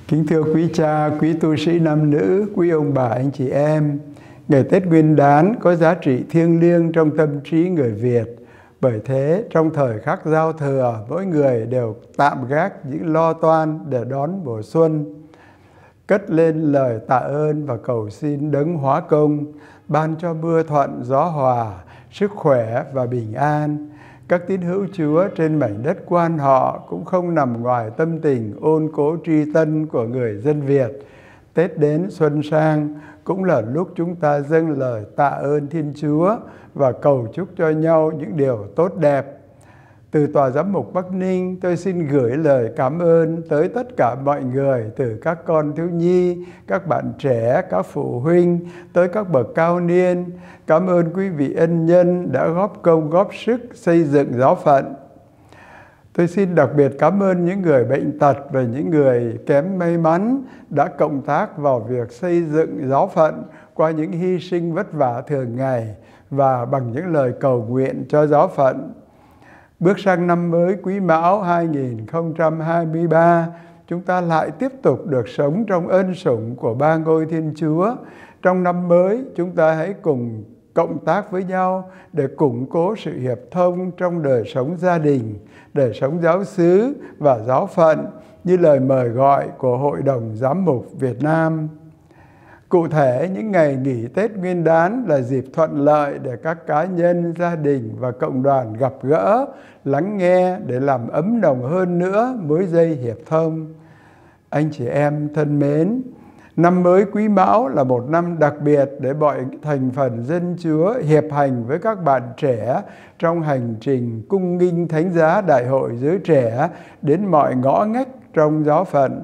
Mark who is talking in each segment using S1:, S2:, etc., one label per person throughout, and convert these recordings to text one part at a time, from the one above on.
S1: Kính thưa quý cha, quý tu sĩ nam nữ, quý ông bà, anh chị em, ngày Tết Nguyên Đán có giá trị thiêng liêng trong tâm trí người Việt. Bởi thế, trong thời khắc giao thừa, mỗi người đều tạm gác những lo toan để đón mùa xuân, cất lên lời tạ ơn và cầu xin Đấng Hóa Công ban cho mưa thuận gió hòa, sức khỏe và bình an. Các tín hữu Chúa trên mảnh đất Quan họ cũng không nằm ngoài tâm tình ôn cố tri tân của người dân Việt. Tết đến xuân sang cũng là lúc chúng ta dâng lời tạ ơn Thiên Chúa và cầu chúc cho nhau những điều tốt đẹp. Từ Tòa Giám mục Bắc Ninh, tôi xin gửi lời cảm ơn tới tất cả mọi người, từ các con thiếu nhi, các bạn trẻ, các phụ huynh, tới các bậc cao niên. Cảm ơn quý vị ân nhân đã góp công góp sức xây dựng giáo phận. Tôi xin đặc biệt cảm ơn những người bệnh tật và những người kém may mắn đã cộng tác vào việc xây dựng giáo phận qua những hy sinh vất vả thường ngày và bằng những lời cầu nguyện cho giáo phận. Bước sang năm mới Quý Mão 2023, chúng ta lại tiếp tục được sống trong ân sủng của ba ngôi Thiên Chúa. Trong năm mới, chúng ta hãy cùng cộng tác với nhau để củng cố sự hiệp thông trong đời sống gia đình, đời sống giáo xứ và giáo phận như lời mời gọi của Hội đồng Giám mục Việt Nam. Cụ thể, những ngày nghỉ Tết Nguyên Đán là dịp thuận lợi để các cá nhân, gia đình và cộng đoàn gặp gỡ, lắng nghe để làm ấm nồng hơn nữa mối dây hiệp thông. Anh chị em thân mến, năm mới Quý Mão là một năm đặc biệt để mọi thành phần dân Chúa hiệp hành với các bạn trẻ trong hành trình cung nghinh Thánh giá Đại hội giới trẻ đến mọi ngõ ngách trong giáo phận.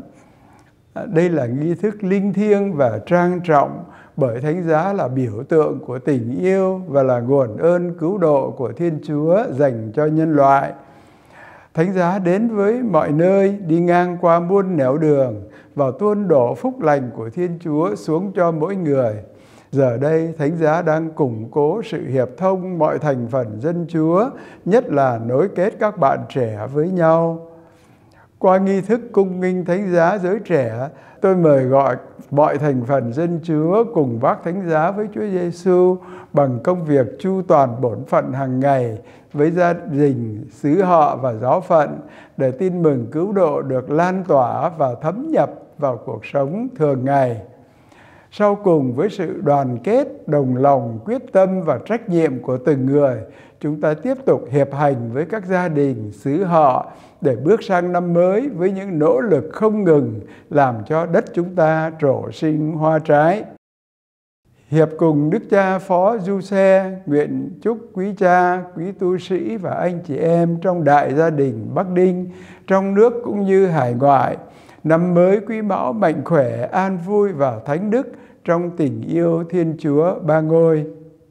S1: Đây là nghi thức linh thiêng và trang trọng bởi Thánh giá là biểu tượng của tình yêu và là nguồn ơn cứu độ của Thiên Chúa dành cho nhân loại. Thánh giá đến với mọi nơi, đi ngang qua muôn nẻo đường và tuôn đổ phúc lành của Thiên Chúa xuống cho mỗi người. Giờ đây, Thánh giá đang củng cố sự hiệp thông mọi thành phần dân Chúa, nhất là nối kết các bạn trẻ với nhau. Qua nghi thức cung nghinh Thánh giá giới trẻ, tôi mời gọi mọi thành phần dân Chúa cùng vác Thánh giá với Chúa Giêsu bằng công việc chu toàn bổn phận hàng ngày với gia đình, xứ họ và giáo phận để tin mừng cứu độ được lan tỏa và thấm nhập vào cuộc sống thường ngày. Sau cùng, với sự đoàn kết, đồng lòng, quyết tâm và trách nhiệm của từng người, chúng ta tiếp tục hiệp hành với các gia đình, xứ họ để bước sang năm mới với những nỗ lực không ngừng làm cho đất chúng ta trổ sinh hoa trái. Hiệp cùng Đức Cha Phó Du Xe nguyện chúc quý cha, quý tu sĩ và anh chị em trong đại gia đình Bắc Ninh, trong nước cũng như hải ngoại, năm mới Quý Mão mạnh khỏe, an vui và thánh đức trong tình yêu Thiên Chúa ba ngôi.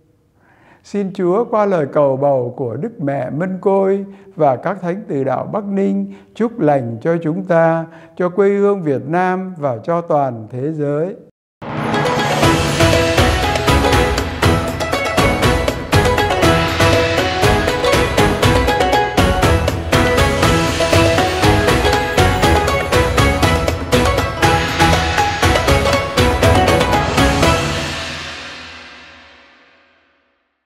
S1: Xin Chúa qua lời cầu bầu của Đức Mẹ Mân Côi và các thánh từ đạo Bắc Ninh chúc lành cho chúng ta, cho quê hương Việt Nam và cho toàn thế giới.